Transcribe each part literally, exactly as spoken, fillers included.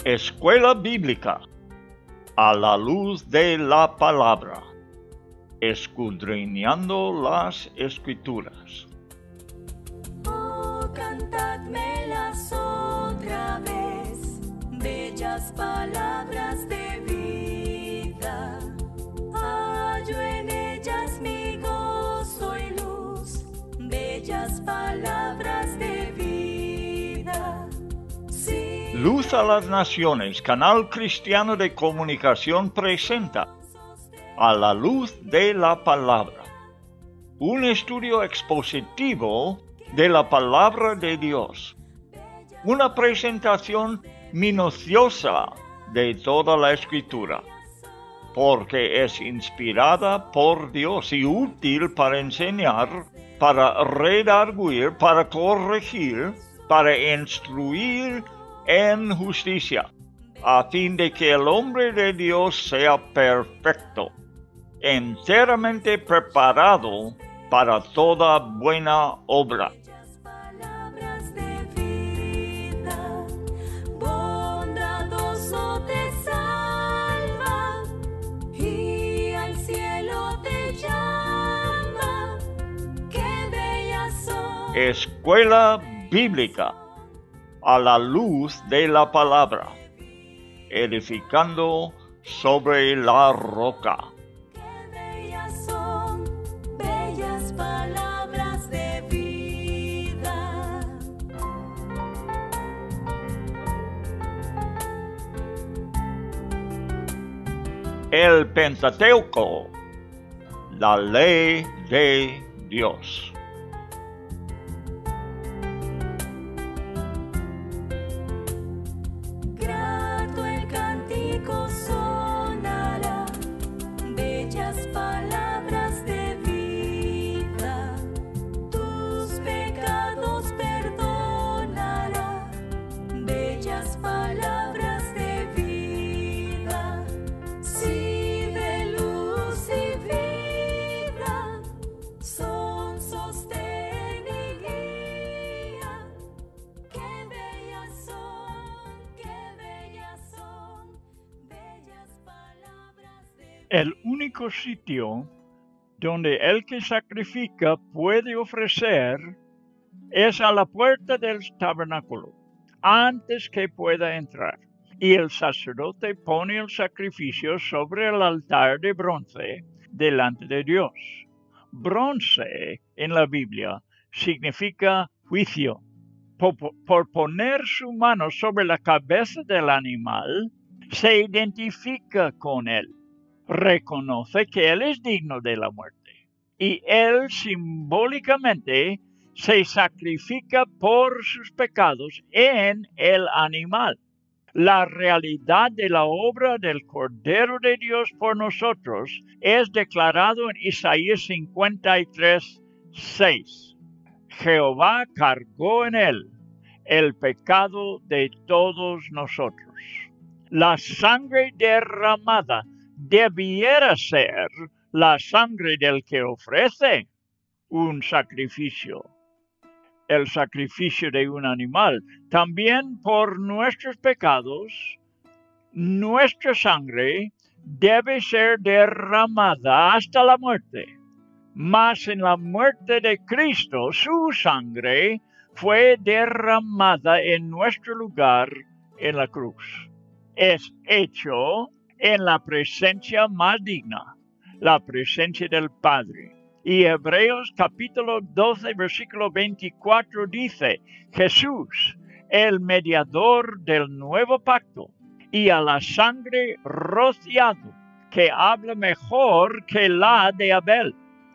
Escuela Bíblica a la luz de la palabra, escudriñando las Escrituras. Oh, cantadmelas otra vez, bellas palabras de vida. Hallo en ellas mi gozo y luz, bellas palabras de vida. Sí. Luz a las Naciones, canal cristiano de comunicación, presenta A la luz de la palabra, un estudio expositivo de la palabra de Dios, una presentación minuciosa de toda la Escritura, porque es inspirada por Dios y útil para enseñar, para redarguir, para corregir, para instruir en justicia, a fin de que el hombre de Dios sea perfecto, enteramente preparado para toda buena obra. Palabras de vida, bondadoso te salva y al cielo te llama. Qué bellas son. Escuela Bíblica a la luz de la palabra, edificando sobre la roca. Qué bellas son, bellas palabras de vida. El Pentateuco, la ley de Dios. Grato el cántico sonará, bellas palabras de vida. Tus pecados perdonará, bellas palabras de vida. Sí, de luz y vida, son sostén y guía. Qué bellas son, qué bellas son, bellas palabras de El único sitio donde el que sacrifica puede ofrecer es a la puerta del tabernáculo, antes que pueda entrar. Y el sacerdote pone el sacrificio sobre el altar de bronce delante de Dios. Bronce en la Biblia significa juicio. Por, por poner su mano sobre la cabeza del animal, se identifica con él. Reconoce que él es digno de la muerte. Y él simbólicamente se sacrifica por sus pecados en el animal. La realidad de la obra del Cordero de Dios por nosotros es declarado en Isaías cincuenta y tres, seis. Jehová cargó en él el pecado de todos nosotros. La sangre derramada debiera ser la sangre del que ofrece un sacrificio, el sacrificio de un animal. También por nuestros pecados, nuestra sangre debe ser derramada hasta la muerte. Mas en la muerte de Cristo, su sangre fue derramada en nuestro lugar en la cruz. Es hecho en la presencia más digna, la presencia del Padre. Y Hebreos capítulo doce, versículo veinticuatro dice, Jesús, el mediador del nuevo pacto, y a la sangre rociado, que habla mejor que la de Abel.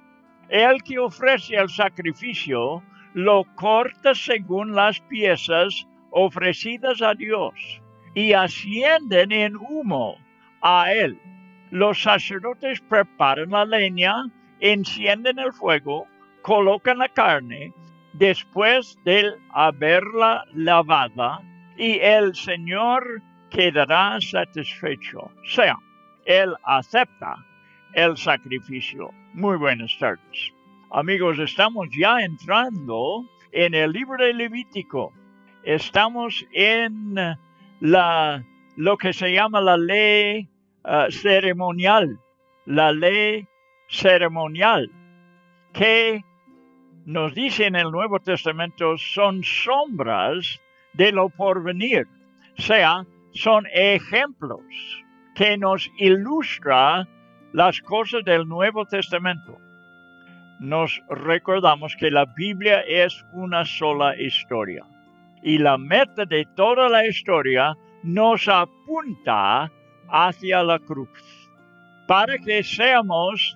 El que ofrece el sacrificio lo corta según las piezas ofrecidas a Dios y ascienden en humo a él. Los sacerdotes preparan la leña, encienden el fuego, colocan la carne, después de haberla lavada, y el Señor quedará satisfecho. O sea, Él acepta el sacrificio. Muy buenas tardes. Amigos, estamos ya entrando en el libro de Levítico. Estamos en la lo que se llama la ley uh, ceremonial, la ley ceremonial, que nos dice en el Nuevo Testamento son sombras de lo porvenir, o sea, son ejemplos que nos ilustran las cosas del Nuevo Testamento. Nos recordamos que la Biblia es una sola historia y la meta de toda la historia nos apunta hacia la cruz para que seamos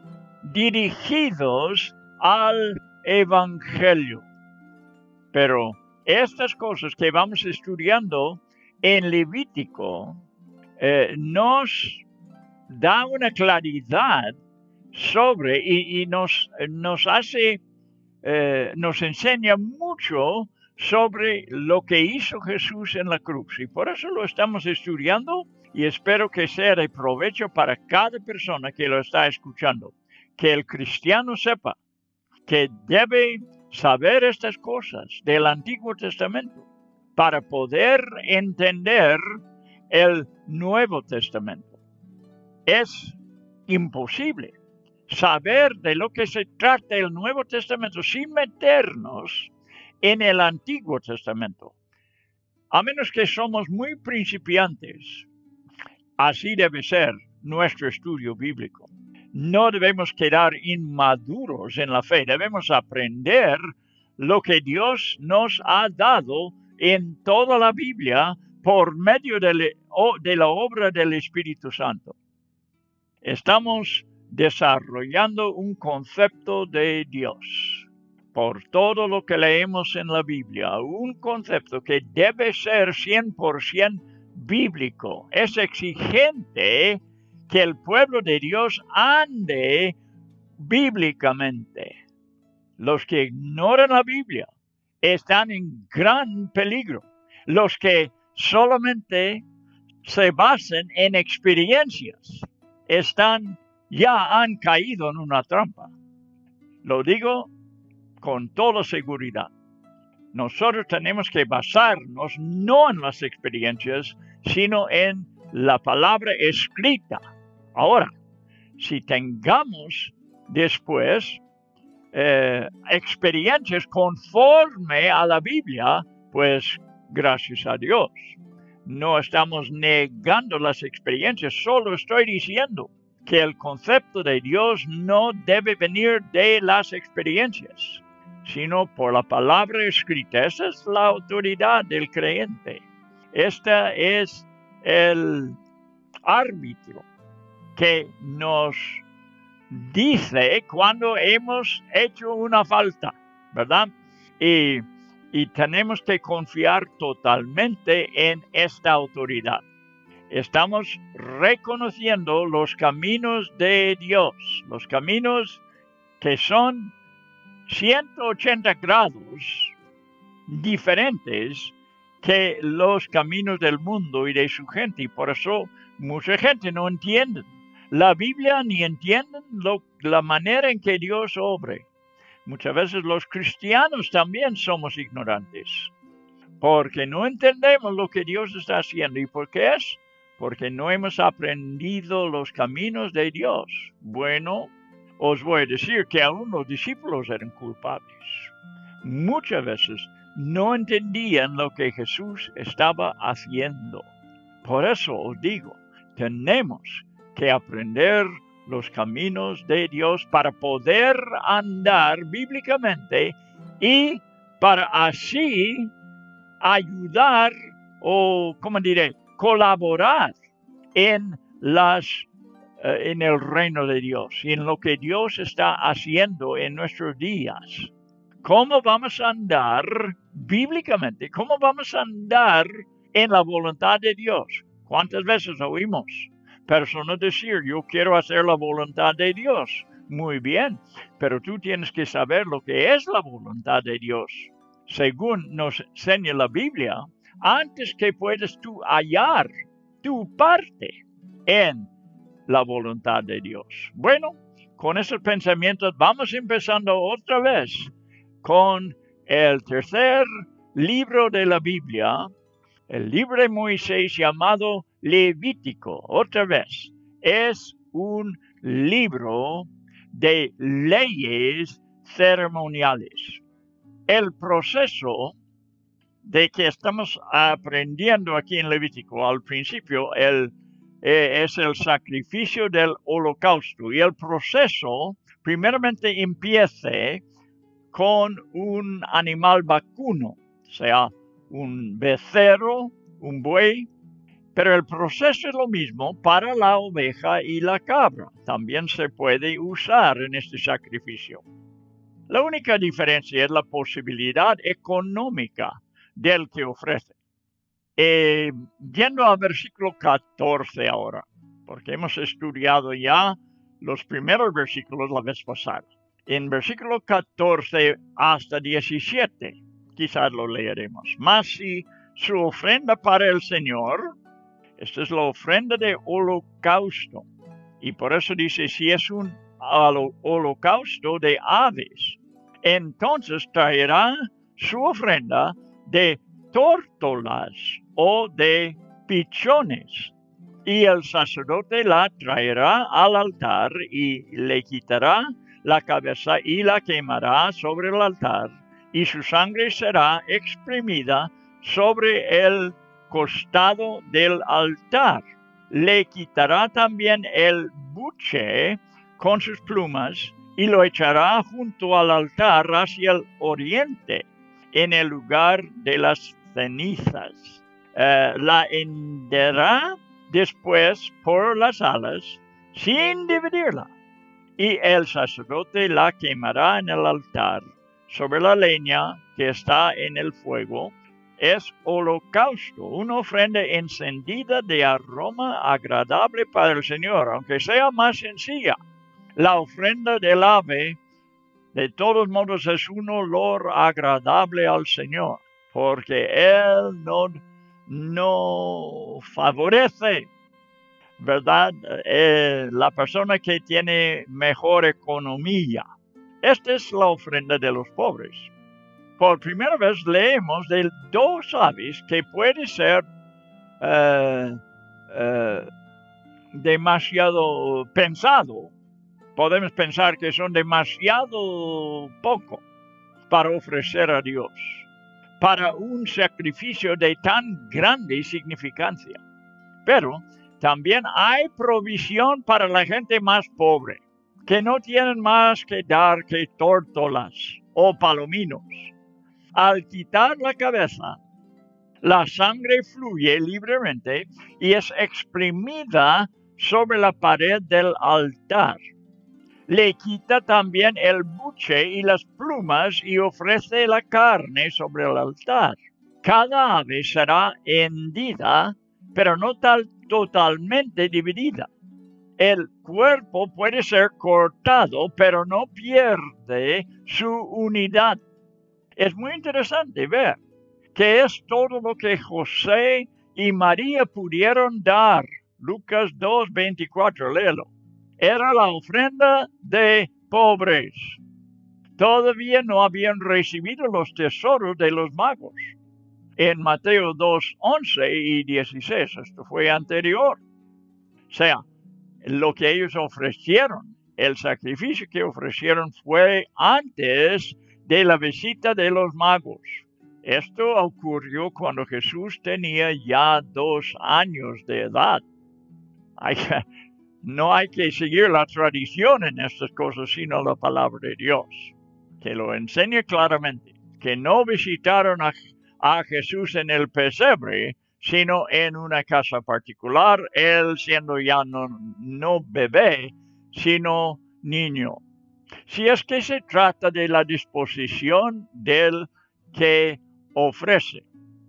dirigidos al Evangelio. Pero estas cosas que vamos estudiando en Levítico eh, nos da una claridad sobre y, y nos, nos hace, eh, nos enseña mucho sobre lo que hizo Jesús en la cruz. Y por eso lo estamos estudiando y espero que sea de provecho para cada persona que lo está escuchando. Que el cristiano sepa que debe saber estas cosas del Antiguo Testamento para poder entender el Nuevo Testamento. Es imposible saber de lo que se trata el Nuevo Testamento sin meternos en el Antiguo Testamento, a menos que somos muy principiantes. Así debe ser nuestro estudio bíblico. No debemos quedar inmaduros en la fe, debemos aprender lo que Dios nos ha dado en toda la Biblia por medio de, le, de la obra del Espíritu Santo. Estamos desarrollando un concepto de Dios por todo lo que leemos en la Biblia, un concepto que debe ser cien por ciento bíblico. Es exigente que el pueblo de Dios ande bíblicamente. Los que ignoran la Biblia están en gran peligro. Los que solamente se basan en experiencias están, ya han caído en una trampa. Lo digo con toda seguridad. Nosotros tenemos que basarnos no en las experiencias, sino en la palabra escrita. Ahora, si tengamos después eh, experiencias conforme a la Biblia, pues gracias a Dios. No estamos negando las experiencias, solo estoy diciendo que el concepto de Dios no debe venir de las experiencias, sino por la palabra escrita. Esa es la autoridad del creyente. Este es el árbitro que nos dice cuando hemos hecho una falta, ¿verdad? Y, y tenemos que confiar totalmente en esta autoridad. Estamos reconociendo los caminos de Dios, los caminos que son ciento ochenta grados diferentes que los caminos del mundo y de su gente. Y por eso mucha gente no entiende la Biblia ni entienden lo, la manera en que Dios obre. Muchas veces los cristianos también somos ignorantes, porque no entendemos lo que Dios está haciendo. ¿Y por qué es? Porque no hemos aprendido los caminos de Dios. Bueno, os voy a decir que aún los discípulos eran culpables. Muchas veces no entendían lo que Jesús estaba haciendo. Por eso os digo, tenemos que aprender los caminos de Dios para poder andar bíblicamente y para así ayudar o, ¿cómo diré?, colaborar en las eh, en el reino de Dios y en lo que Dios está haciendo en nuestros días. ¿Cómo vamos a andar bíblicamente? ¿Cómo vamos a andar en la voluntad de Dios? ¿Cuántas veces oímos personas decir, yo quiero hacer la voluntad de Dios? Muy bien, pero tú tienes que saber lo que es la voluntad de Dios. Según nos enseña la Biblia, antes que puedas tú hallar tu parte en la voluntad de Dios. Bueno, con esos pensamientos vamos empezando otra vez con el tercer libro de la Biblia, El libro de Moisés llamado Levítico, otra vez, es un libro de leyes ceremoniales. El proceso de que estamos aprendiendo aquí en Levítico, al principio el, eh, es el sacrificio del holocausto. Y el proceso primeramente empieza con un animal vacuno, o sea, un becerro, un buey, pero el proceso es lo mismo para la oveja y la cabra. También se puede usar en este sacrificio. La única diferencia es la posibilidad económica del que ofrece. Eh, yendo al versículo catorce ahora, porque hemos estudiado ya los primeros versículos la vez pasada. En versículo catorce hasta diecisiete, quizás lo leeremos. Mas si su ofrenda para el Señor, esta es la ofrenda de holocausto, y por eso dice, si es un holocausto de aves, entonces traerá su ofrenda de tórtolas o de pichones, y el sacerdote la traerá al altar y le quitará la cabeza y la quemará sobre el altar, y su sangre será exprimida sobre el costado del altar. Le quitará también el buche con sus plumas y lo echará junto al altar hacia el oriente, en el lugar de las cenizas. Uh, la henderá después por las alas, sin dividirla, y el sacerdote la quemará en el altar, sobre la leña que está en el fuego. Es holocausto, una ofrenda encendida de aroma agradable para el Señor, aunque sea más sencilla. La ofrenda del ave, de todos modos, es un olor agradable al Señor, porque Él no, no favorece, ¿verdad?, eh, la persona que tiene mejor economía. Esta es la ofrenda de los pobres. Por primera vez leemos de dos aves que puede ser uh, uh, demasiado pensado. Podemos pensar que son demasiado poco para ofrecer a Dios, para un sacrificio de tan grande significancia. Pero también hay provisión para la gente más pobre, que no tienen más que dar que tórtolas o palominos. Al quitar la cabeza, la sangre fluye libremente y es exprimida sobre la pared del altar. Le quita también el buche y las plumas y ofrece la carne sobre el altar. Cada ave será hendida, pero no tal, totalmente dividida. El cuerpo puede ser cortado, pero no pierde su unidad. Es muy interesante ver que es todo lo que José y María pudieron dar. Lucas dos, veinticuatro, léelo. Era la ofrenda de pobres. Todavía no habían recibido los tesoros de los magos. En Mateo dos, once y dieciséis, esto fue anterior. O sea, lo que ellos ofrecieron, el sacrificio que ofrecieron fue antes de la visita de los magos. Esto ocurrió cuando Jesús tenía ya dos años de edad. Hay que, no hay que seguir la tradición en estas cosas, sino la palabra de Dios, que lo enseña claramente, que no visitaron a, a Jesús en el pesebre, sino en una casa particular, él siendo ya no, no bebé, sino niño. Si es que se trata de la disposición del que ofrece.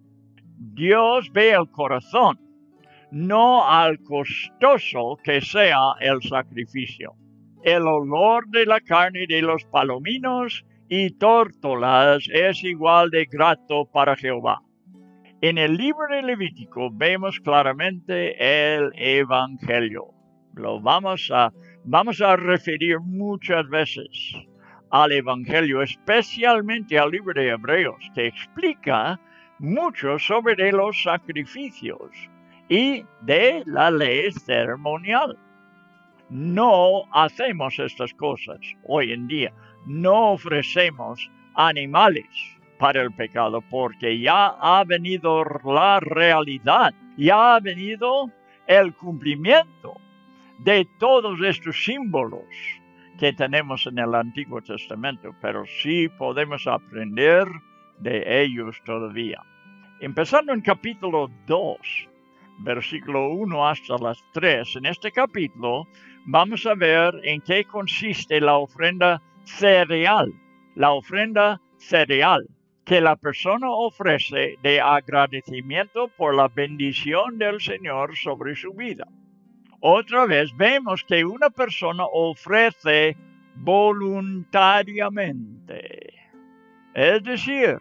Dios ve el corazón, no al costoso que sea el sacrificio. El olor de la carne de los palominos y tórtolas es igual de grato para Jehová. En el libro de Levítico vemos claramente el Evangelio. Lo vamos a, vamos a referir muchas veces al Evangelio, especialmente al libro de Hebreos, que explica mucho sobre de los sacrificios y de la ley ceremonial. No hacemos estas cosas hoy en día. No ofrecemos animales para el pecado porque ya ha venido la realidad, ya ha venido el cumplimiento de todos estos símbolos que tenemos en el Antiguo Testamento, pero sí podemos aprender de ellos todavía. Empezando en capítulo dos, versículo uno hasta las tres, en este capítulo vamos a ver en qué consiste la ofrenda cereal, la ofrenda cereal que la persona ofrece de agradecimiento por la bendición del Señor sobre su vida. Otra vez vemos que una persona ofrece voluntariamente. Es decir,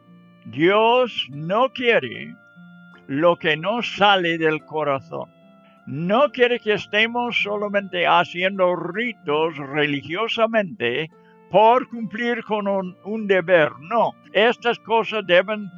Dios no quiere lo que no sale del corazón. No quiere que estemos solamente haciendo ritos religiosamente por cumplir con un, un deber. No, estas cosas deben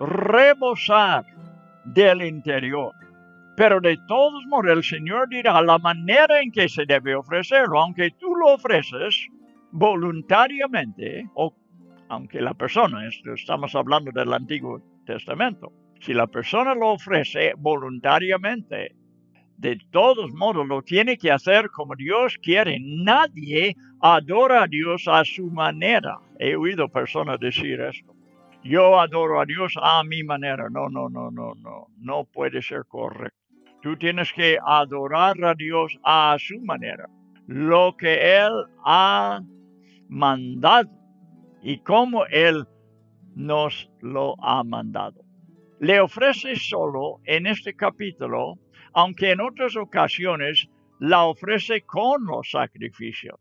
rebosar del interior. Pero de todos modos el Señor dirá la manera en que se debe ofrecerlo, aunque tú lo ofreces voluntariamente, o aunque la persona, esto, estamos hablando del Antiguo Testamento, si la persona lo ofrece voluntariamente, de todos modos lo tiene que hacer como Dios quiere. Nadie adora a Dios a su manera. He oído personas decir esto. Yo adoro a Dios a mi manera. No, no, no, no, no. No puede ser correcto. Tú tienes que adorar a Dios a su manera. Lo que Él ha mandado y cómo Él nos lo ha mandado. Le ofrece solo en este capítulo, aunque en otras ocasiones la ofrece con los sacrificios.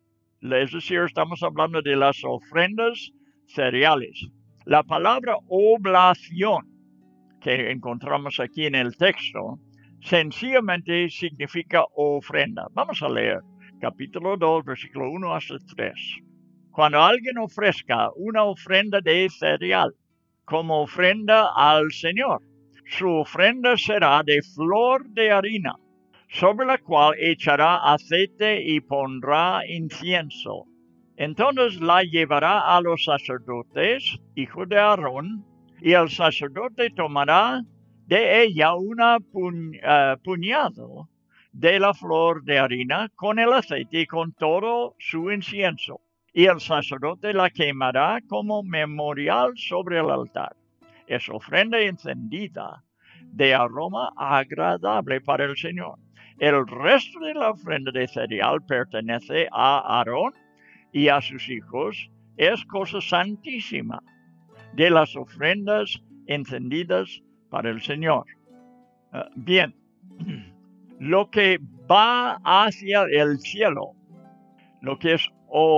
Es decir, estamos hablando de las ofrendas cereales. La palabra oblación que encontramos aquí en el texto sencillamente significa ofrenda. Vamos a leer capítulo dos, versículo uno hasta tres. Cuando alguien ofrezca una ofrenda de cereal como ofrenda al Señor, su ofrenda será de flor de harina, sobre la cual echará aceite y pondrá incienso. Entonces la llevará a los sacerdotes, hijos de Aarón, y el sacerdote tomará de ella una pu- uh, puñado de la flor de harina con el aceite y con todo su incienso. Y el sacerdote la quemará como memorial sobre el altar. Es ofrenda encendida de aroma agradable para el Señor. El resto de la ofrenda de cereal pertenece a Aarón y a sus hijos. Es cosa santísima de las ofrendas encendidas para el Señor. Uh, bien, lo que va hacia el cielo, lo que es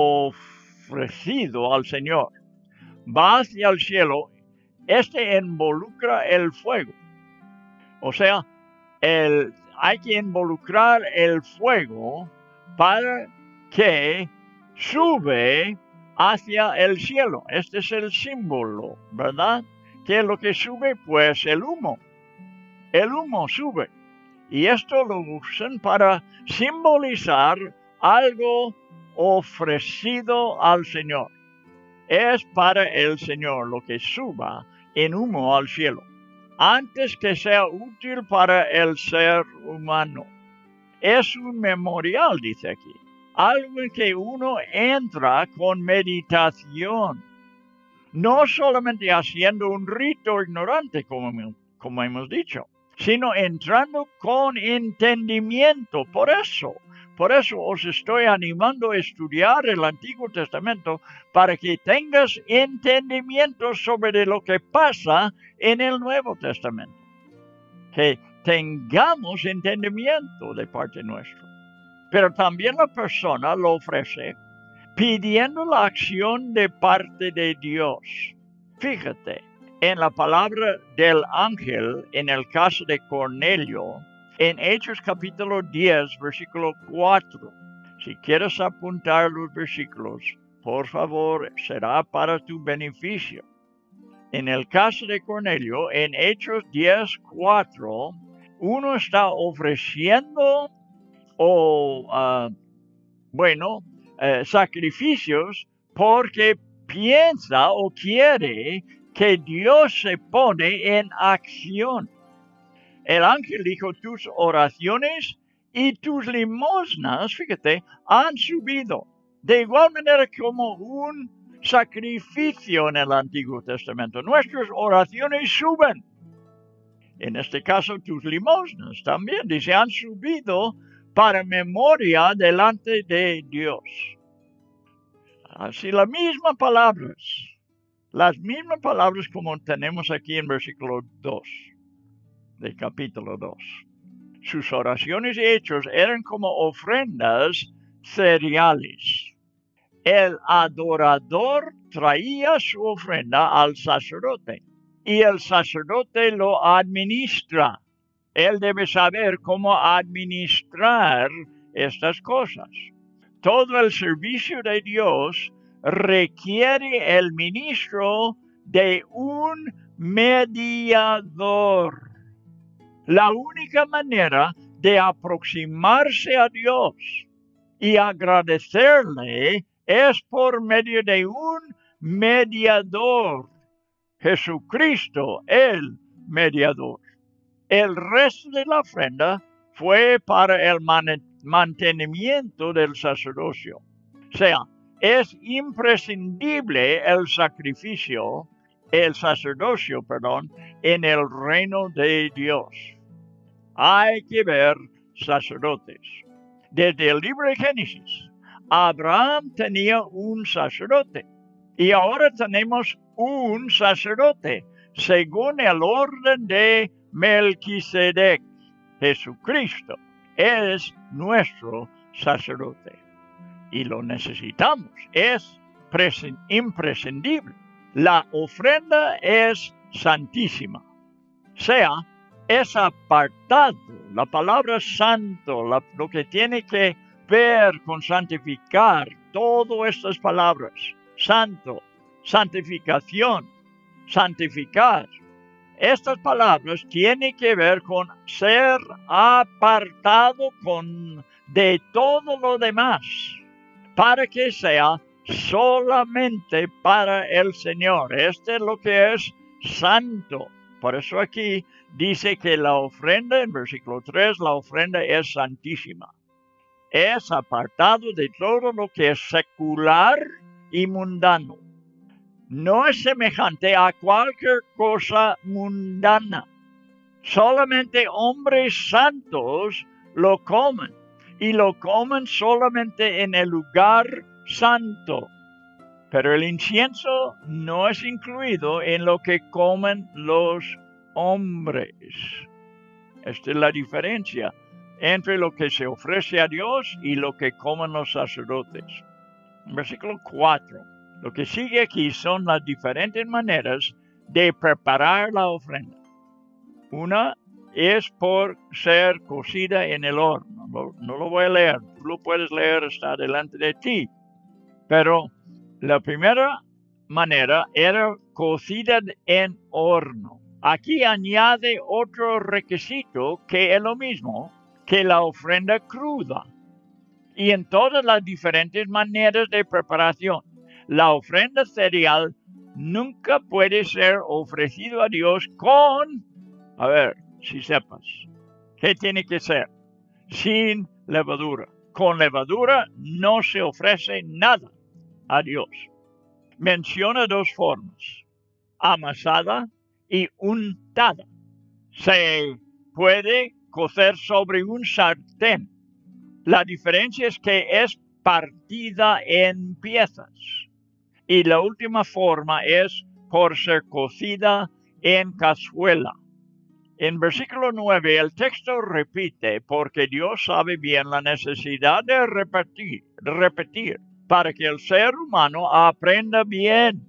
ofrecido al Señor, va hacia el cielo, este involucra el fuego. O sea, el, hay que involucrar el fuego para que sube hacia el cielo. Este es el símbolo, ¿verdad? ¿Qué es lo que sube? Pues el humo. El humo sube. Y esto lo usan para simbolizar algo ofrecido al Señor. Es para el Señor lo que suba en humo al cielo, antes que sea útil para el ser humano. Es un memorial, dice aquí, algo en que uno entra con meditación, no solamente haciendo un rito ignorante, como, como hemos dicho, sino entrando con entendimiento. Por eso, por eso os estoy animando a estudiar el Antiguo Testamento para que tengas entendimiento sobre lo que pasa en el Nuevo Testamento. Que tengamos entendimiento de parte nuestra. Pero también la persona lo ofrece pidiendo la acción de parte de Dios. Fíjate, en la palabra del ángel, en el caso de Cornelio, en Hechos capítulo diez, versículo cuatro. Si quieres apuntar los versículos, por favor, será para tu beneficio. En el caso de Cornelio, en Hechos diez cuatro, uno está ofreciendo o, uh, bueno, uh, sacrificios porque piensa o quiere que Dios se pone en acción. El ángel dijo, tus oraciones y tus limosnas, fíjate, han subido. De igual manera como un sacrificio en el Antiguo Testamento. Nuestras oraciones suben. En este caso, tus limosnas también, dice, han subido para memoria delante de Dios. Así las mismas palabras, las mismas palabras como tenemos aquí en versículo dos, del capítulo dos. Sus oraciones y hechos eran como ofrendas cereales. El adorador traía su ofrenda al sacerdote y el sacerdote lo administra. Él debe saber cómo administrar estas cosas. Todo el servicio de Dios requiere el ministro de un mediador. La única manera de aproximarse a Dios y agradecerle es por medio de un mediador, Jesucristo, el mediador. El resto de la ofrenda fue para el man- mantenimiento del sacerdocio. O sea, es imprescindible el sacrificio, el sacerdocio, perdón, en el reino de Dios. Hay que ver sacerdotes. Desde el libro de Génesis, Abraham tenía un sacerdote y ahora tenemos un sacerdote según el orden de Melquisedec. Jesucristo es nuestro sacerdote y lo necesitamos, es imprescindible. La ofrenda es santísima, o sea, es apartado. La palabra santo, la, lo que tiene que ver con santificar, todas estas palabras, santo, santificación, santificar. Estas palabras tienen que ver con ser apartado con, de todo lo demás, para que sea solamente para el Señor. Este es lo que es santo. Por eso aquí dice que la ofrenda, en versículo tres, la ofrenda es santísima. Es apartado de todo lo que es secular y mundano. No es semejante a cualquier cosa mundana. Solamente hombres santos lo comen. Y lo comen solamente en el lugar santo. Pero el incienso no es incluido en lo que comen los hombres. Esta es la diferencia entre lo que se ofrece a Dios y lo que comen los sacerdotes. Versículo cuatro. Lo que sigue aquí son las diferentes maneras de preparar la ofrenda. Una es por ser cocida en el horno. No, no lo voy a leer, tú lo puedes leer, está delante de ti. Pero la primera manera era cocida en horno. Aquí añade otro requisito que es lo mismo que la ofrenda cruda. Y en todas las diferentes maneras de preparación, la ofrenda cereal nunca puede ser ofrecido a Dios con, a ver, si sepas, ¿qué tiene que ser? Sin levadura. Con levadura no se ofrece nada a Dios. Menciona dos formas, amasada y untada. Se puede cocer sobre un sartén. La diferencia es que es partida en piezas. Y la última forma es por ser cocida en cazuela. En versículo nueve, el texto repite, porque Dios sabe bien la necesidad de repetir, repetir, para que el ser humano aprenda bien.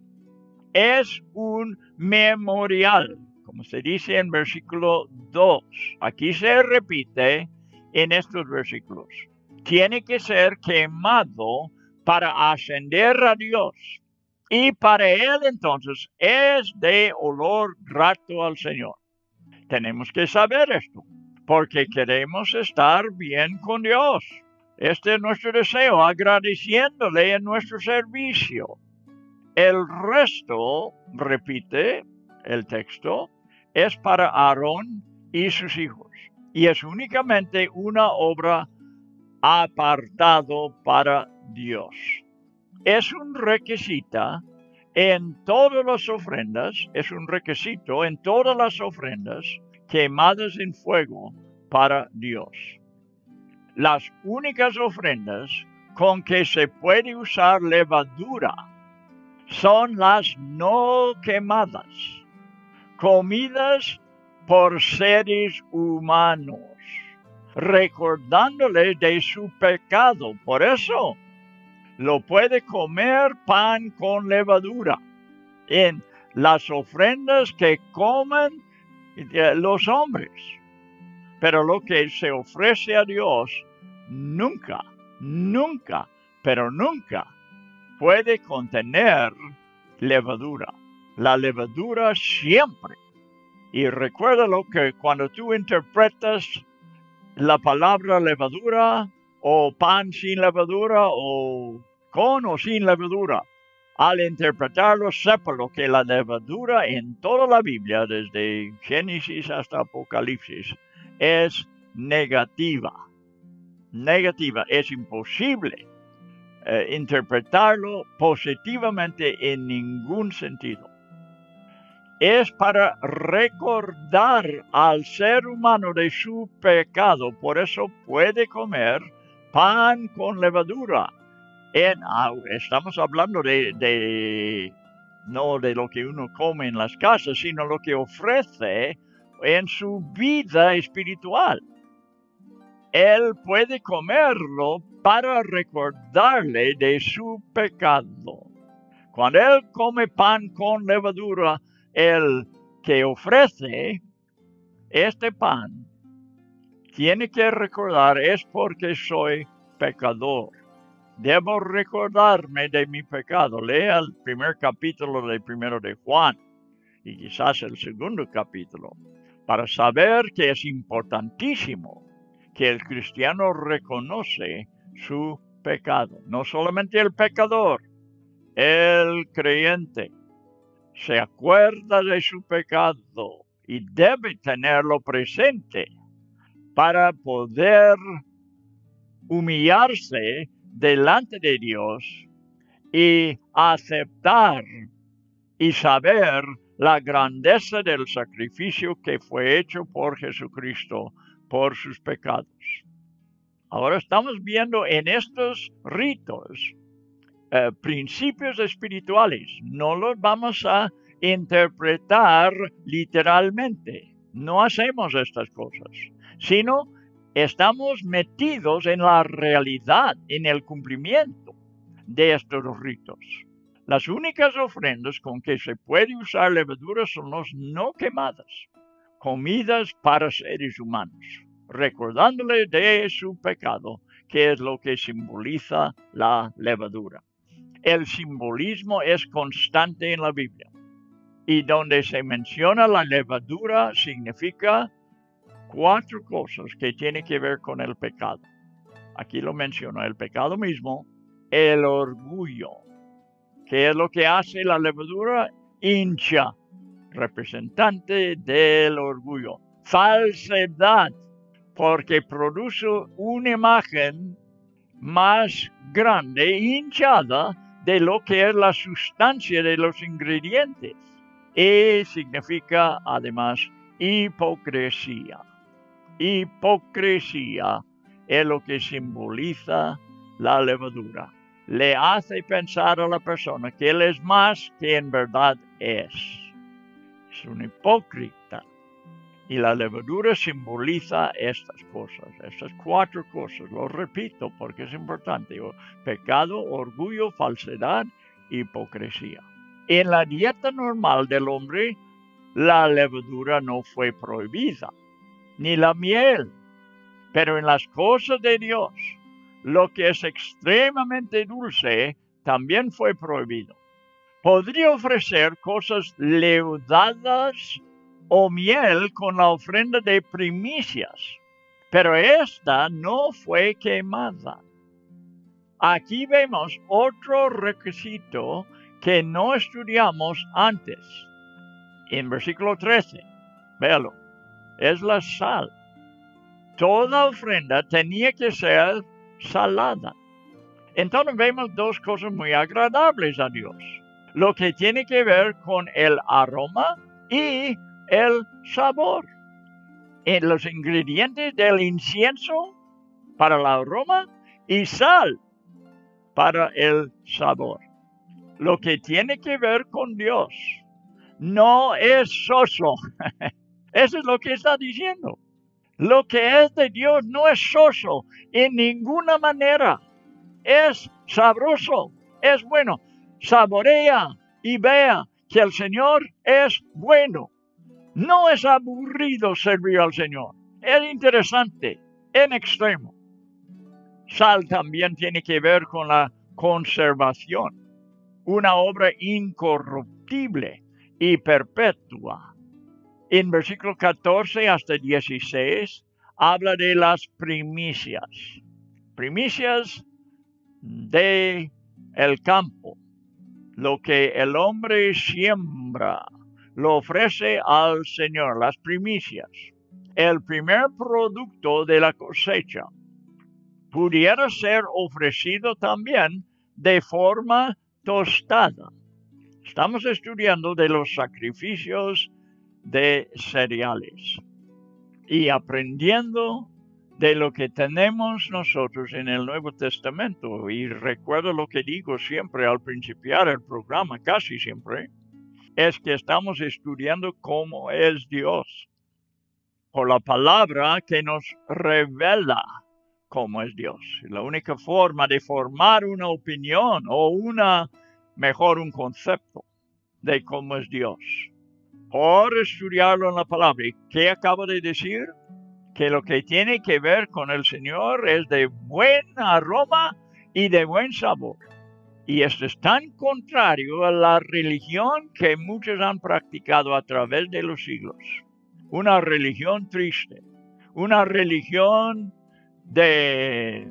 Es un memorial, como se dice en versículo dos. Aquí se repite en estos versículos. Tiene que ser quemado para ascender a Dios. y para él entonces es de olor grato al Señor. Tenemos que saber esto, porque queremos estar bien con Dios. Este es nuestro deseo, agradeciéndole en nuestro servicio. El resto, repite el texto, es para Aarón y sus hijos, y es únicamente una obra apartado para Dios. Es un requisito en todas las ofrendas, es un requisito en todas las ofrendas quemadas en fuego para Dios. Las únicas ofrendas con que se puede usar levadura son las no quemadas, comidas por seres humanos, recordándole de su pecado. Por eso lo puede comer pan con levadura en las ofrendas que comen los hombres. Pero lo que se ofrece a Dios nunca, nunca, pero nunca puede contener levadura. La levadura siempre. Y recuérdalo que cuando tú interpretas la palabra levadura, o pan sin levadura, o con o sin levadura, al interpretarlo, sépalo que la levadura en toda la Biblia, desde Génesis hasta Apocalipsis, es negativa. Negativa. Es imposible eh, interpretarlo positivamente en ningún sentido. Es para recordar al ser humano de su pecado. Por eso puede comer pan con levadura. En, estamos hablando de, de, no de lo que uno come en las casas, sino lo que ofrece en su vida espiritual. Él puede comerlo para recordarle de su pecado. Cuando él come pan con levadura, el que ofrece este pan tiene que recordar, es porque soy pecador. Debo recordarme de mi pecado. Lea el primer capítulo del primero de Juan y quizás el segundo capítulo para saber que es importantísimo que el cristiano reconoce su pecado. No solamente el pecador, el creyente se acuerda de su pecado y debe tenerlo presente para poder humillarse delante de Dios y aceptar y saber la grandeza del sacrificio que fue hecho por Jesucristo por sus pecados. Ahora estamos viendo en estos ritos eh, principios espirituales. No los vamos a interpretar literalmente. No hacemos estas cosas, sino estamos metidos en la realidad, en el cumplimiento de estos ritos. Las únicas ofrendas con que se puede usar levadura son las no quemadas, comidas para seres humanos, recordándole de su pecado, que es lo que simboliza la levadura. El simbolismo es constante en la Biblia, y donde se menciona la levadura significa cuatro cosas que tienen que ver con el pecado. Aquí lo menciona, el pecado mismo, el orgullo. ¿Qué es lo que hace la levadura? Hincha, representante del orgullo. Falsedad, porque produce una imagen más grande, hinchada, de lo que es la sustancia de los ingredientes. Y significa además hipocresía. Hipocresía es lo que simboliza la levadura. Le hace pensar a la persona que él es más que en verdad es. Es un hipócrita. Y la levadura simboliza estas cosas, estas cuatro cosas. Lo repito porque es importante. Pecado, orgullo, falsedad, hipocresía. En la dieta normal del hombre, la levadura no fue prohibida, ni la miel. Pero en las cosas de Dios, lo que es extremadamente dulce también fue prohibido. podría ofrecer cosas leudadas o miel con la ofrenda de primicias, pero esta no fue quemada. Aquí vemos otro requisito que no estudiamos antes. En versículo trece, véalo, es la sal. Toda ofrenda tenía que ser salada. Entonces vemos dos cosas muy agradables a Dios. Lo que tiene que ver con el aroma y el sabor. En los ingredientes del incienso para el aroma y sal para el sabor. Lo que tiene que ver con Dios no es soso. Eso es lo que está diciendo. Lo que es de Dios no es soso en ninguna manera. Es sabroso, es bueno. Saborea y vea que el Señor es bueno. No es aburrido servir al Señor. Es interesante, en extremo. Sal también tiene que ver con la conservación. Una obra incorruptible y perpetua. En versículo catorce hasta dieciséis habla de las primicias. Primicias de el campo. Lo que el hombre siembra lo ofrece al Señor, las primicias. El primer producto de la cosecha pudiera ser ofrecido también de forma tostada. Estamos estudiando de los sacrificios de cereales y aprendiendo de lo que tenemos nosotros en el Nuevo Testamento. Y recuerdo lo que digo siempre al principiar el programa, casi siempre, es que estamos estudiando cómo es Dios por la palabra que nos revela cómo es Dios. La única forma de formar una opinión o una, mejor un concepto de cómo es Dios, por estudiarlo en la palabra. ¿Y qué acabo de decir? Que lo que tiene que ver con el Señor es de buen aroma y de buen sabor. Y esto es tan contrario a la religión que muchos han practicado a través de los siglos. Una religión triste, una religión de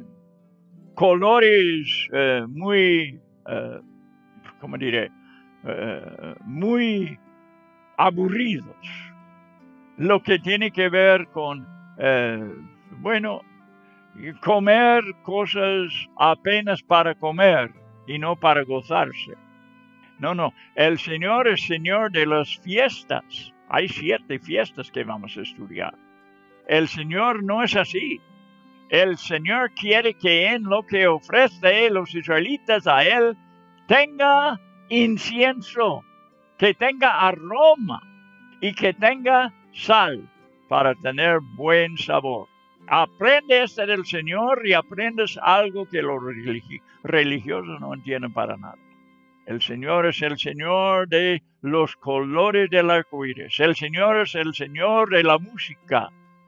colores eh, muy, eh, ¿cómo diré? Eh, muy aburridos. Lo que tiene que ver con Eh, bueno, comer cosas apenas para comer y no para gozarse. No, no, el Señor es Señor de las fiestas. Hay siete fiestas que vamos a estudiar. El Señor no es así. El Señor quiere que en lo que ofrece los israelitas a Él tenga incienso, que tenga aroma y que tenga sal, para tener buen sabor. Aprende este del Señor y aprendes algo que los religi- religiosos no entienden para nada. El Señor es el Señor de los colores del arco iris. El Señor es el Señor de la música.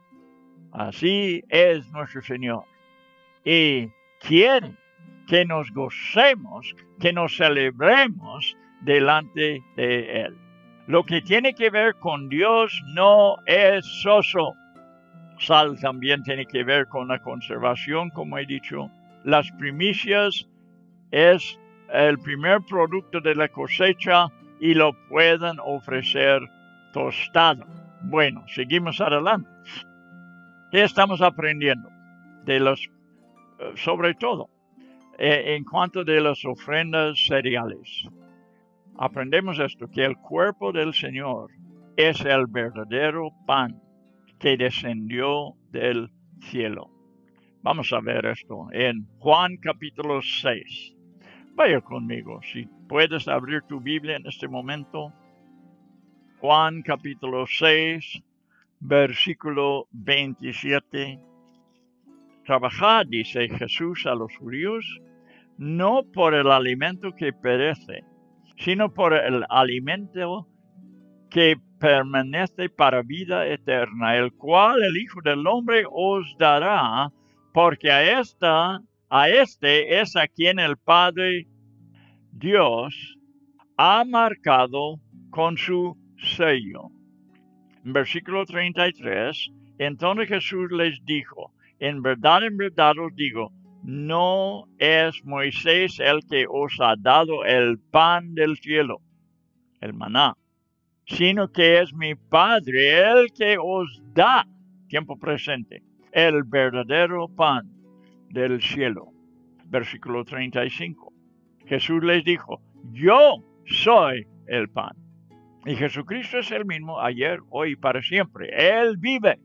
Así es nuestro Señor. Y quiere que nos gocemos, que nos celebremos delante de Él. Lo que tiene que ver con Dios no es soso. Sal también tiene que ver con la conservación, como he dicho. Las primicias es el primer producto de la cosecha y lo pueden ofrecer tostado. Bueno, seguimos adelante. ¿Qué estamos aprendiendo? De los, sobre todo, eh, en cuanto de las ofrendas cereales. Aprendemos esto, que el cuerpo del Señor es el verdadero pan que descendió del cielo. Vamos a ver esto en Juan capítulo seis. Vaya conmigo, si puedes abrir tu Biblia en este momento. Juan capítulo seis, versículo veintisiete. Trabajad, dice Jesús a los judíos, no por el alimento que perece, sino por el alimento que permanece para vida eterna, el cual el Hijo del Hombre os dará, porque a esta, a este es a quien el Padre Dios ha marcado con su sello. En versículo treinta y tres, entonces Jesús les dijo, en verdad, en verdad os digo, no es Moisés el que os ha dado el pan del cielo, el maná, sino que es mi Padre el que os da, tiempo presente, el verdadero pan del cielo. Versículo treinta y cinco. Jesús les dijo, yo soy el pan. Y Jesucristo es el mismo ayer, hoy y para siempre. Él vive,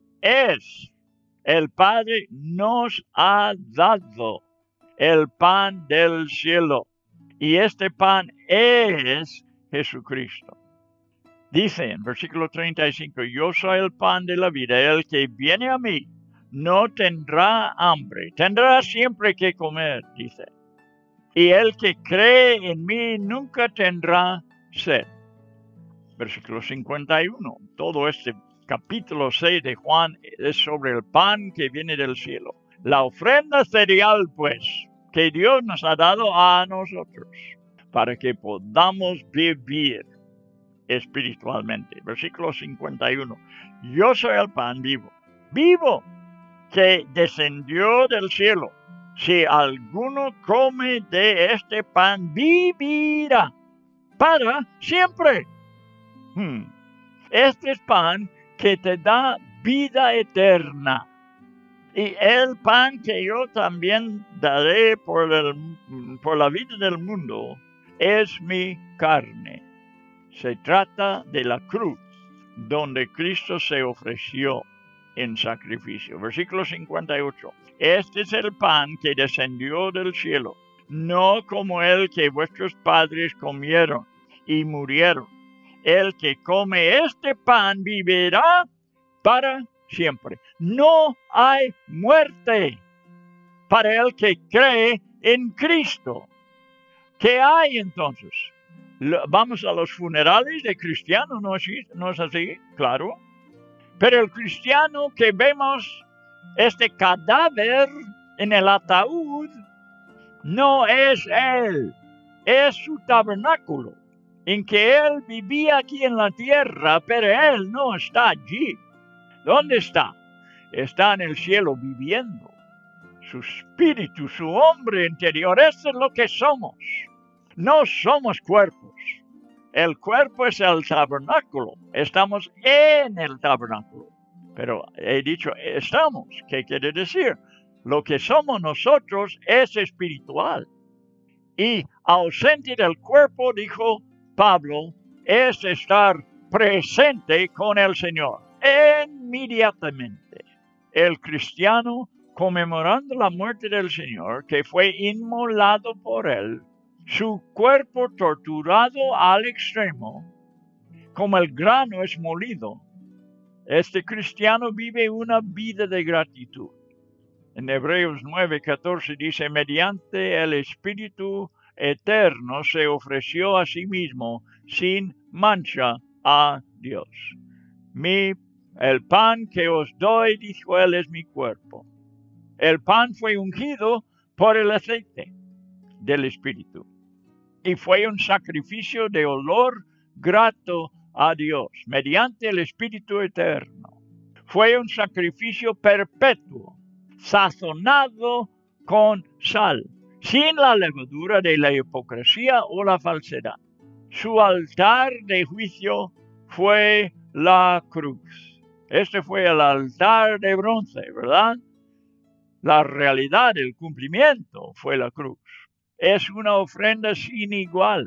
es. El Padre nos ha dado el pan del cielo. Y este pan es Jesucristo. Dice en versículo treinta y cinco, yo soy el pan de la vida. El que viene a mí no tendrá hambre, tendrá siempre que comer, dice. Y el que cree en mí nunca tendrá sed. Versículo cincuenta y uno. Todo este capítulo seis de Juan es sobre el pan que viene del cielo. La ofrenda cereal, pues, que Dios nos ha dado a nosotros para que podamos vivir espiritualmente. Versículo cincuenta y uno. Yo soy el pan vivo, vivo, que descendió del cielo. Si alguno come de este pan, vivirá para siempre. Hmm. Este es pan que te da vida eterna. Y el pan que yo también daré por, el, por la vida del mundo es mi carne. Se trata de la cruz, donde Cristo se ofreció en sacrificio. Versículo cincuenta y ocho. Este es el pan que descendió del cielo, no como el que vuestros padres comieron y murieron. El que come este pan vivirá para siempre. No hay muerte para el que cree en Cristo. ¿Qué hay entonces? Vamos a los funerales de cristianos, ¿no es, no es así? Claro. Pero el cristiano que vemos este cadáver en el ataúd no es él, es su tabernáculo, en que él vivía aquí en la tierra, pero él no está allí. ¿Dónde está? Está en el cielo viviendo. Su espíritu, su hombre interior, eso es lo que somos. No somos cuerpos. El cuerpo es el tabernáculo. Estamos en el tabernáculo. Pero he dicho, estamos. ¿Qué quiere decir? Lo que somos nosotros es espiritual. Y ausente del cuerpo, dijo Pablo, es estar presente con el Señor. Inmediatamente. El cristiano, conmemorando la muerte del Señor, que fue inmolado por él, su cuerpo torturado al extremo, como el grano es molido, este cristiano vive una vida de gratitud. En Hebreos nueve catorce dice, mediante el Espíritu eterno se ofreció a sí mismo sin mancha a Dios. Mi, el pan que os doy, dijo él, es mi cuerpo. El pan fue ungido por el aceite del Espíritu. Y fue un sacrificio de olor grato a Dios, mediante el Espíritu eterno. Fue un sacrificio perpetuo, sazonado con sal, sin la levadura de la hipocresía o la falsedad. Su altar de juicio fue la cruz. Este fue el altar de bronce, ¿verdad? La realidad, el cumplimiento fue la cruz. Es una ofrenda sin igual,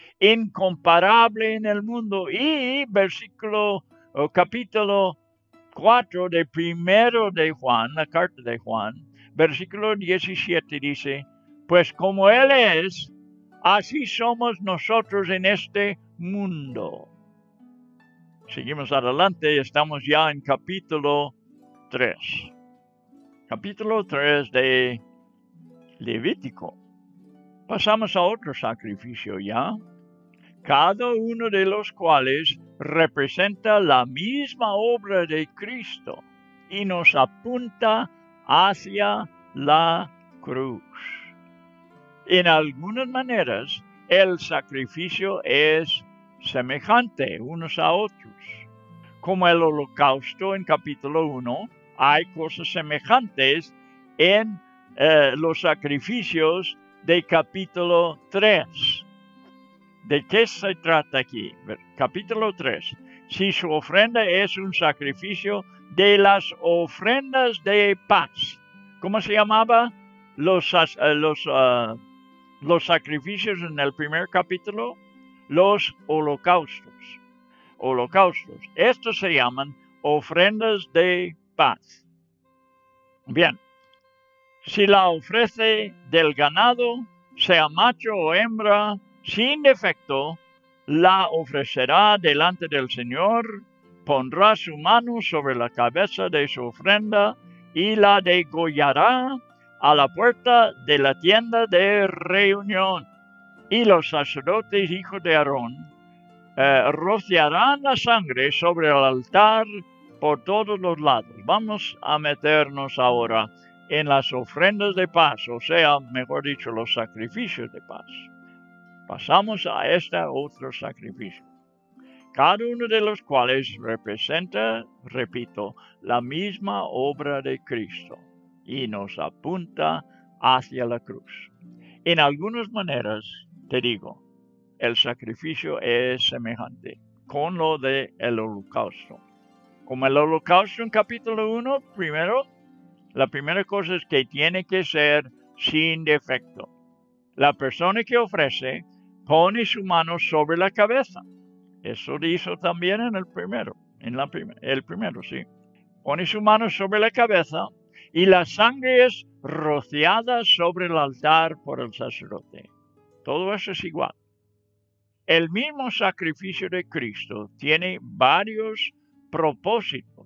incomparable en el mundo. Y versículo, o capítulo cuatro de primero de Juan, la carta de Juan, versículo diecisiete dice, pues como Él es, así somos nosotros en este mundo. Seguimos adelante, estamos ya en capítulo tres. Capítulo tres de Levítico. Pasamos a otro sacrificio ya, cada uno de los cuales representa la misma obra de Cristo y nos apunta hacia la cruz. En algunas maneras, el sacrificio es semejante unos a otros. Como el holocausto en capítulo uno, hay cosas semejantes en eh, los sacrificios de capítulo tres. ¿De qué se trata aquí? Capítulo tres. Si su ofrenda es un sacrificio de las ofrendas de paz. ¿Cómo se llamaba los, uh, los, uh, los sacrificios en el primer capítulo? Los holocaustos. Holocaustos. Estos se llaman ofrendas de paz. Bien. Si la ofrece del ganado, sea macho o hembra, sin defecto, la ofrecerá delante del Señor, pondrá su mano sobre la cabeza de su ofrenda y la degollará a la puerta de la tienda de reunión. Y los sacerdotes, hijos de Aarón, eh, rociarán la sangre sobre el altar por todos los lados. Vamos a meternos ahora en las ofrendas de paz, o sea, mejor dicho, los sacrificios de paz. Pasamos a este otro sacrificio, cada uno de los cuales representa, repito, la misma obra de Cristo y nos apunta hacia la cruz. En algunas maneras, te digo, el sacrificio es semejante con lo del holocausto. Como el holocausto en capítulo uno, primero, la primera cosa es que tiene que ser sin defecto. La persona que ofrece pone su mano sobre la cabeza. Eso hizo también en el primero, en la prim el primero, sí. Pone su mano sobre la cabeza y la sangre es rociada sobre el altar por el sacerdote. Todo eso es igual. El mismo sacrificio de Cristo tiene varios propósitos.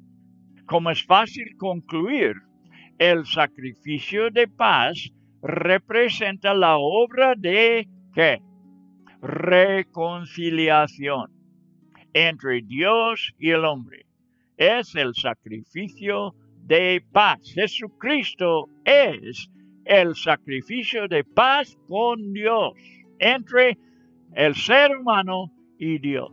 Como es fácil concluir, el sacrificio de paz representa la obra de ¿qué? Reconciliación entre Dios y el hombre. Es el sacrificio de paz. Jesucristo es el sacrificio de paz con Dios, entre el ser humano y Dios.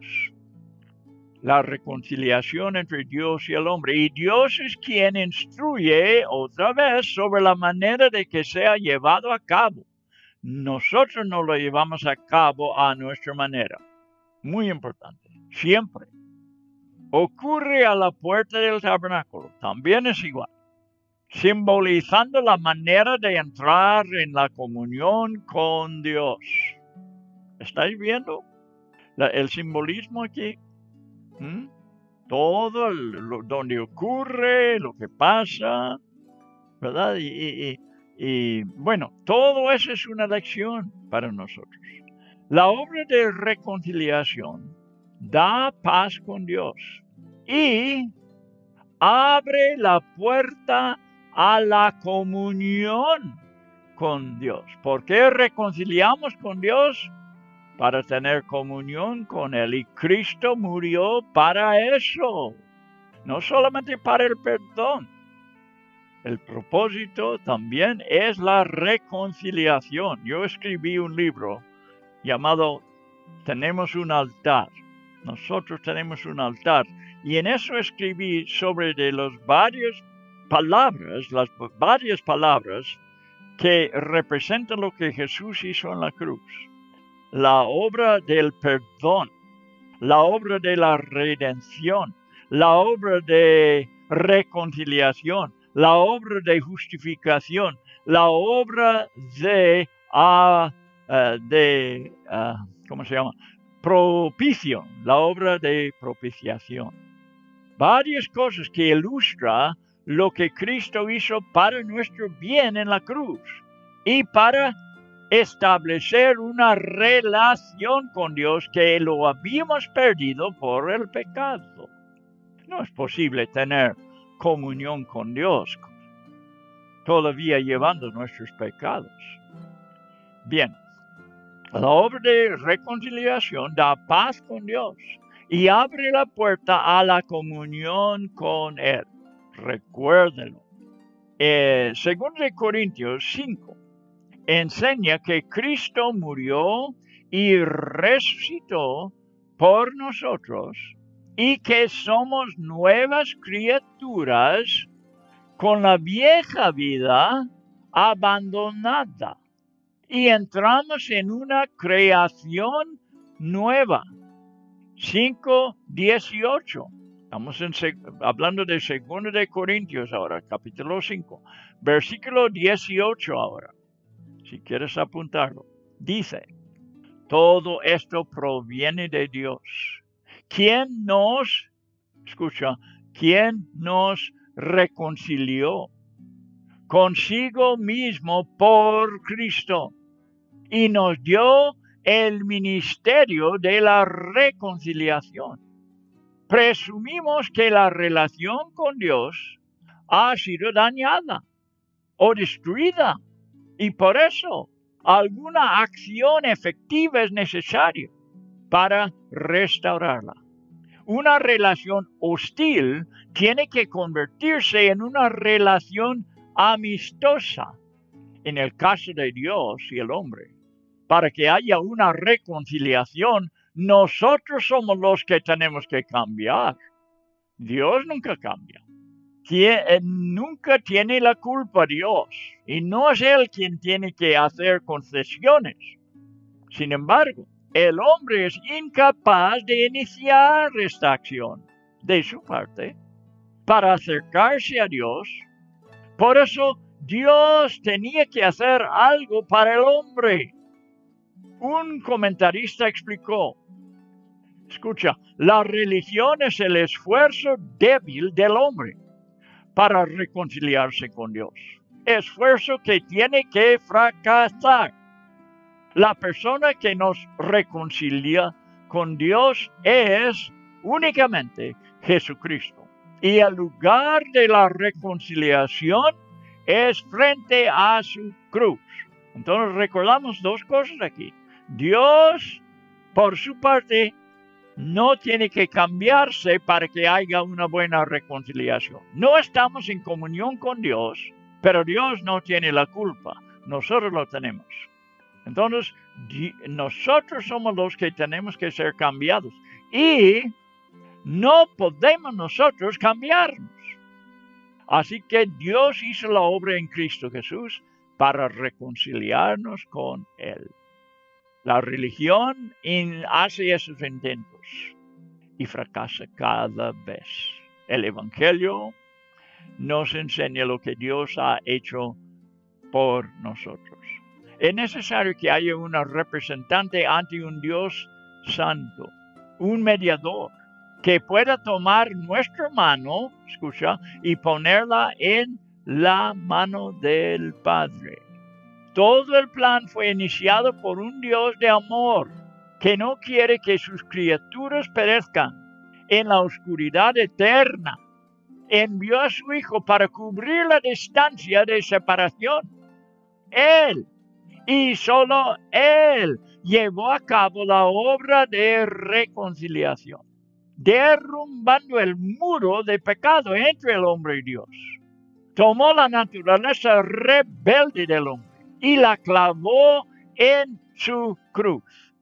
La reconciliación entre Dios y el hombre. Y Dios es quien instruye otra vez sobre la manera de que sea llevado a cabo. Nosotros no lo llevamos a cabo a nuestra manera. Muy importante. Siempre. Ocurre a la puerta del tabernáculo. También es igual. Simbolizando la manera de entrar en la comunión con Dios. ¿Estáis viendo la, el simbolismo aquí? ¿Mm? Todo lo, donde ocurre, lo que pasa, ¿verdad? Y, y, y bueno, todo eso es una lección para nosotros. La obra de reconciliación da paz con Dios y abre la puerta a la comunión con Dios. ¿Por qué reconciliamos con Dios? Para tener comunión con Él. Y Cristo murió para eso. No solamente para el perdón. El propósito también es la reconciliación. Yo escribí un libro llamado Tenemos un altar. Nosotros tenemos un altar. Y en eso escribí sobre de las varias palabras, las varias palabras que representan lo que Jesús hizo en la cruz. La obra del perdón, la obra de la redención, la obra de reconciliación, la obra de justificación, la obra de, uh, uh, de uh, ¿cómo se llama? Propicio, la obra de propiciación. Varias cosas que ilustran lo que Cristo hizo para nuestro bien en la cruz y para establecer una relación con Dios que lo habíamos perdido por el pecado. No es posible tener comunión con Dios todavía llevando nuestros pecados. Bien, la obra de reconciliación da paz con Dios y abre la puerta a la comunión con Él. Recuérdenlo. Eh, segundo de Corintios cinco. enseña que Cristo murió y resucitó por nosotros y que somos nuevas criaturas con la vieja vida abandonada y entramos en una creación nueva. cinco dieciocho. Estamos en, hablando de segundo de Corintios ahora, capítulo cinco, versículo dieciocho ahora, si quieres apuntarlo. Dice, todo esto proviene de Dios, quien nos, escucha, quien nos reconcilió consigo mismo por Cristo y nos dio el ministerio de la reconciliación. Presumimos que la relación con Dios ha sido dañada o destruida y por eso alguna acción efectiva es necesaria para restaurarla. Una relación hostil tiene que convertirse en una relación amistosa, en el caso de Dios y el hombre. Para que haya una reconciliación, nosotros somos los que tenemos que cambiar. Dios nunca cambia. Tie- nunca tiene la culpa Dios. Y no es Él quien tiene que hacer concesiones. Sin embargo, el hombre es incapaz de iniciar esta acción de su parte para acercarse a Dios. Por eso Dios tenía que hacer algo para el hombre. Un comentarista explicó, escucha, la religión es el esfuerzo débil del hombre para reconciliarse con Dios. Esfuerzo que tiene que fracasar. La persona que nos reconcilia con Dios es únicamente Jesucristo. Y el lugar de la reconciliación es frente a su cruz. Entonces recordamos dos cosas aquí. Dios, por su parte, no tiene que cambiarse para que haya una buena reconciliación. No estamos en comunión con Dios, pero Dios no tiene la culpa. Nosotros lo tenemos. Entonces, nosotros somos los que tenemos que ser cambiados. Y no podemos nosotros cambiarnos. Así que Dios hizo la obra en Cristo Jesús para reconciliarnos con Él. La religión hace esos intentos y fracasa cada vez. El Evangelio nos enseña lo que Dios ha hecho por nosotros. Es necesario que haya un representante ante un Dios santo, un mediador, que pueda tomar nuestra mano, escucha, y ponerla en la mano del Padre. Todo el plan fue iniciado por un Dios de amor que no quiere que sus criaturas perezcan en la oscuridad eterna. Envió a su Hijo para cubrir la distancia de separación. Él, y solo Él, llevó a cabo la obra de reconciliación, derrumbando el muro de pecado entre el hombre y Dios. Tomó la naturaleza rebelde del hombre y la clavó en su cruz,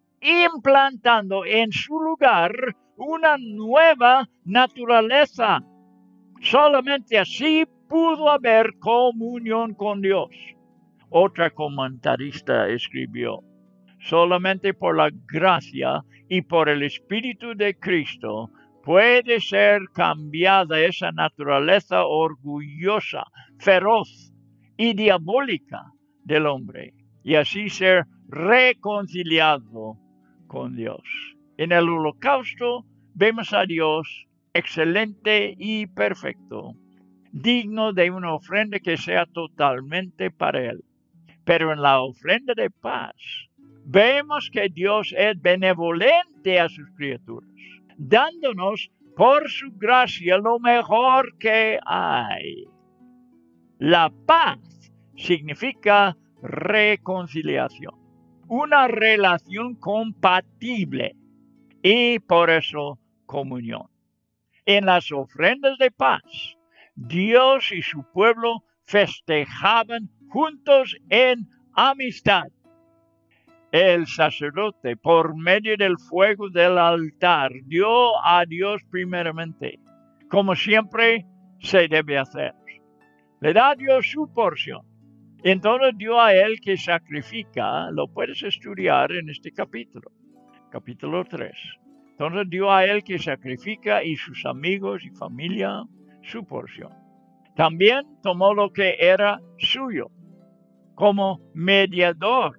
implantando en su lugar una nueva naturaleza. Solamente así pudo haber comunión con Dios. Otra comentarista escribió, solamente por la gracia y por el Espíritu de Cristo puede ser cambiada esa naturaleza orgullosa, feroz y diabólica del hombre, y así ser reconciliado con Dios. En el holocausto vemos a Dios excelente y perfecto, digno de una ofrenda que sea totalmente para Él. Pero en la ofrenda de paz, vemos que Dios es benevolente a sus criaturas, dándonos por su gracia lo mejor que hay. La paz significa reconciliación, una relación compatible y por eso comunión. En las ofrendas de paz, Dios y su pueblo festejaban juntos en amistad. El sacerdote, por medio del fuego del altar, dio a Dios primeramente, como siempre se debe hacer. Le da a Dios su porción. Entonces dio a él que sacrifica, lo puedes estudiar en este capítulo, capítulo tres. Entonces dio a él que sacrifica y sus amigos y familia su porción. También tomó lo que era suyo, como mediador,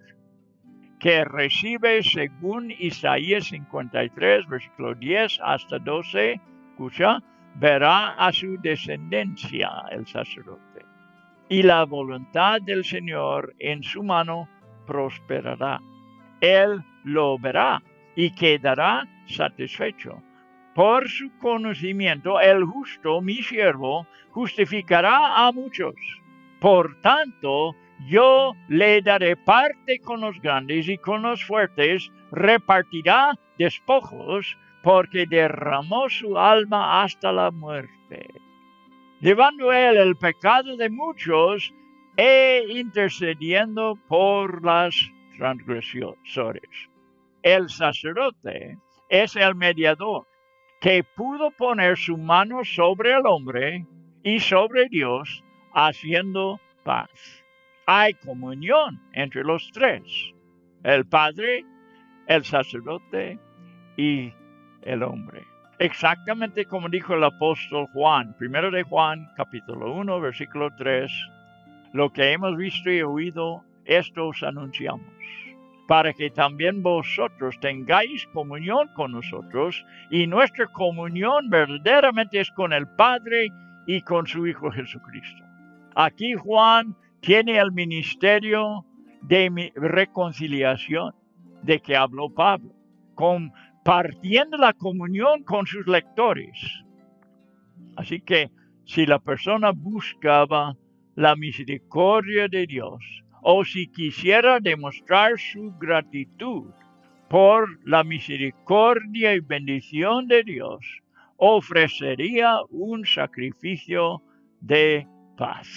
que recibe según Isaías cincuenta y tres, versículo diez hasta doce, escucha, verá a su descendencia el sacerdote, y la voluntad del Señor en su mano prosperará. Él lo verá y quedará satisfecho. Por su conocimiento, el justo, mi siervo, justificará a muchos. Por tanto, yo le daré parte con los grandes y con los fuertes repartirá despojos, porque derramó su alma hasta la muerte. Llevando él el pecado de muchos e intercediendo por las transgresores. El sacerdote es el mediador que pudo poner su mano sobre el hombre y sobre Dios, haciendo paz. Hay comunión entre los tres, el Padre, el sacerdote y el hombre. Exactamente como dijo el apóstol Juan, primero de Juan, capítulo uno, versículo tres, lo que hemos visto y oído, esto os anunciamos, para que también vosotros tengáis comunión con nosotros, y nuestra comunión verdaderamente es con el Padre y con su Hijo Jesucristo. Aquí Juan tiene el ministerio de reconciliación de que habló Pablo, compartiendo la comunión con sus lectores. Así que si la persona buscaba la misericordia de Dios, o si quisiera demostrar su gratitud por la misericordia y bendición de Dios, ofrecería un sacrificio de paz.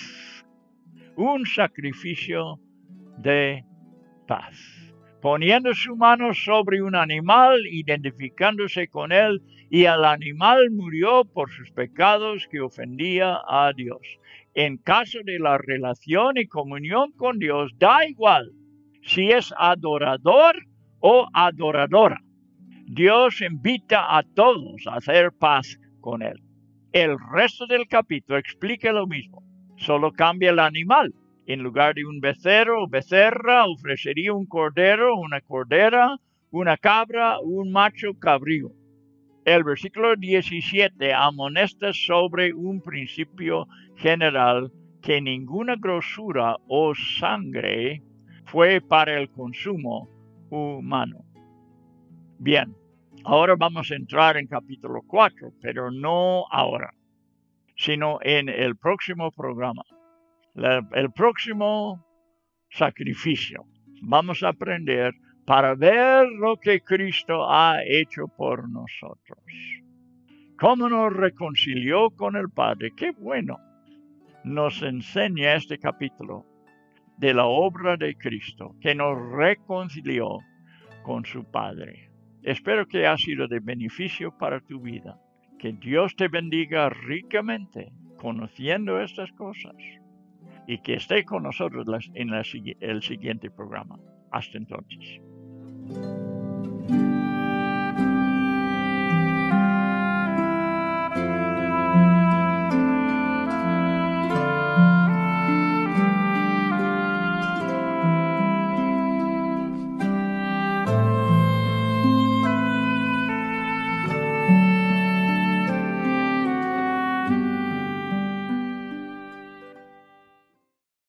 Un sacrificio de paz. Poniendo su mano sobre un animal, identificándose con él, y el animal murió por sus pecados que ofendía a Dios. En caso de la relación y comunión con Dios, da igual si es adorador o adoradora. Dios invita a todos a hacer paz con él. El resto del capítulo explica lo mismo. Solo cambia el animal. En lugar de un becerro o becerra, ofrecería un cordero, una cordera, una cabra, un macho cabrío. El versículo diecisiete amonesta sobre un principio general, que ninguna grosura o sangre fue para el consumo humano. Bien, ahora vamos a entrar en capítulo cuatro, pero no ahora, sino en el próximo programa. La, el próximo sacrificio. Vamos a aprender para ver lo que Cristo ha hecho por nosotros. Cómo nos reconcilió con el Padre. Qué bueno nos enseña este capítulo de la obra de Cristo, que nos reconcilió con su Padre. Espero que haya sido de beneficio para tu vida. Que Dios te bendiga ricamente conociendo estas cosas. Y que esté con nosotros en la, el siguiente programa. Hasta entonces.